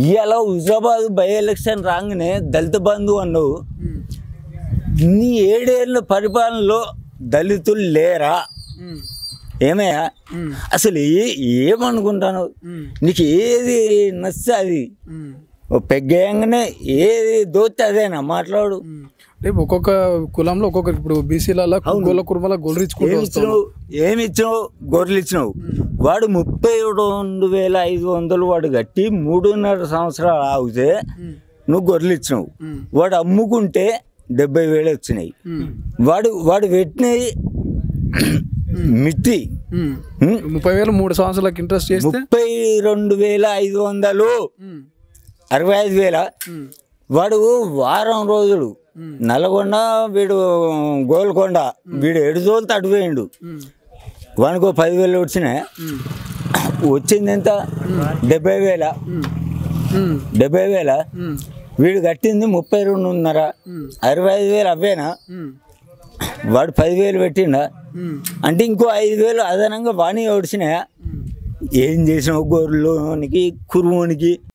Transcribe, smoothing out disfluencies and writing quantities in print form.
ఇవాళ Huzurabad by election రాగానే దళిత బంధు అన్నావు. నీ 7 ఏళ్ళ పరిపాలనలో దళితులు లేరా? ఏమయ్యా అసలు ఏమనుకుంటాను? నీకు ఏది నచ్చ అది పెగ్గేయంగానే ఏది దోస్తే అదేనా మాట్లాడు. ఒక్కొక్క కులంలో ఒక్కొక్క ఇప్పుడు బీసీలలో కుర్మల ఏమి ఇచ్చినావు? గొర్రెలు ఇచ్చినావు. వాడు 32,500 వాడు కట్టి 3.5 సంవత్సరాలు ఆగితే నువ్వు గొర్రెలు ఇచ్చినావు. వాడు అమ్ముకుంటే 70,000 వచ్చినాయి. వాడు పెట్టినవి మిట్టి 30,000 3 సంవత్సరాలకు ఇంట్రెస్ట్ చేస్తే 32,500 65,000. వాడు వారం రోజులు నల్గొండ, వీడు గోల్కొండ, వీడు ఎడుదోలుతో అటుపోయిండు. వానికి 10,000 వచ్చినాయి. వచ్చింది ఎంత? 70,000. 70,000. వీడు కట్టింది 32.5. 65,000 అవేనా? వాడు 10,000 పెట్టిండా అంటే ఇంకో 5,000 అదనంగా వాణి ఓడిచినాయా? ఏం చేసినావు గొర్రెలోనికి కురువునికి?